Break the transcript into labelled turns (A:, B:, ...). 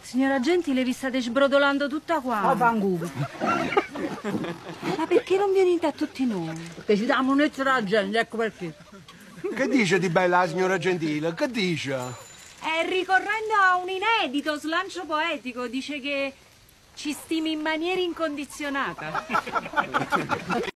A: Signora Gentile, vi state sbrodolando tutta qua.
B: Ma fanculo.
A: Ma perché non venite a tutti noi?
B: Che ci dà munezza la gente, ecco perché.
C: Che dice di bella la signora Gentile? Che dice?
A: Ricorrendo a un inedito slancio poetico, dice che ci stimi in maniera incondizionata.